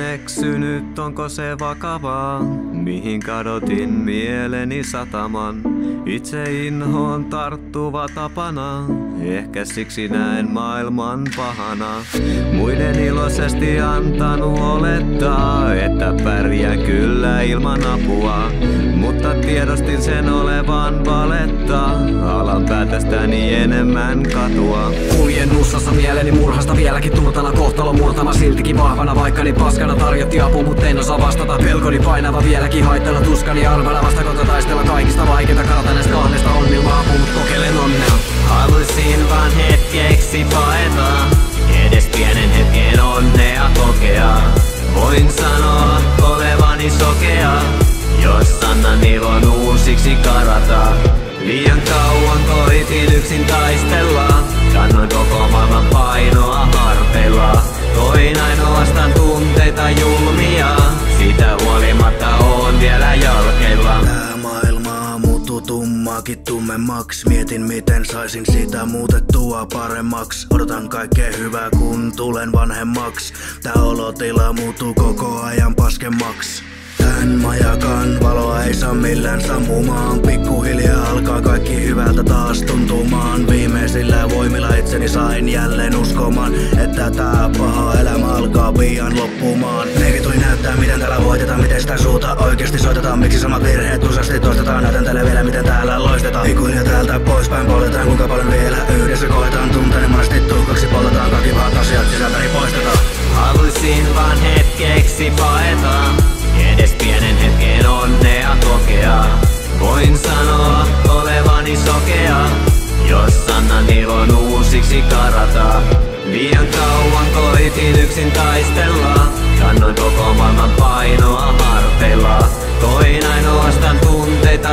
eksynyt, onko se vakavaa? Mihin kadotin mieleni sataman? Itse inhoon tarttuva tapana. Ehkä siksi näen maailman pahana. Muiden iloisesti antanut olettaa, että pärjää kyllä ilman apua. Mutta tiedostin sen olevan valetta. Alan päätöstäni enemmän katua. Kuljen nussassa mieleni murhasta vieläkin turtana. Kohtalo murtama siltikin vahvana. Vaikkani paskana tarjotti apu, mut en osaa vastata. Pelkoni painava vieläkin haitella tuskani arvana. Vasta kohta taistella kaikista vaikeita. Karata näistä kahdesta on ilman apu, mut kokeilen onnea. Haluisin vaan hetkeksi paeta. Edes pienen hetken onnea kokea. Voin sanoa olevani sokea. Jos annan ilon uusiksi karata. Liian kauan koitin yksin taistella. Kannoin koko maailman painoa harteilla. Koin ainoastaan tunteita julmia. Siitä huolimatta oon vielä jalkeilla. Tää maailma muuttuu tummaakin tummemmaks. Mietin miten saisin sitä muutettua paremmaks. Odotan kaikkea hyvää kun tulen vanhemmaks. Tää olotila muuttuu koko ajan paskemmaks. Tän majakan valoa ei saa millään sammumaan. Pikkuhiljaa alkaa kaikki hyvältä taas tuntumaan. Viimeisillä voimilla itseni sain jälleen uskomaan, että tää paha elämä alkaa pian loppumaan. Nekin tuli näyttää miten täällä voitetaan, miten sitä suuta oikeesti soitetaan. Miksi samat virheet useasti toistetaan, näytän teille vielä miten täällä loistetaan. Pikkuhiljaa täältä poispäin poltetaan, kuinka paljon vielä yhdessä koetaan. Tunteeni monesti tuhkaksi poltetaan, kaikki pahat asiat sisältäni poistetaan. Haluisin vaan hetkeksi paeta. Edes pienen hetken onnea kokea. Voin sanoa olevani sokea. Jos annan ilon uusiksi karata. Liian kauan koitin yksin taistella. Kannoin koko maailman painoa harteilla. Koin ainoastaan tunteita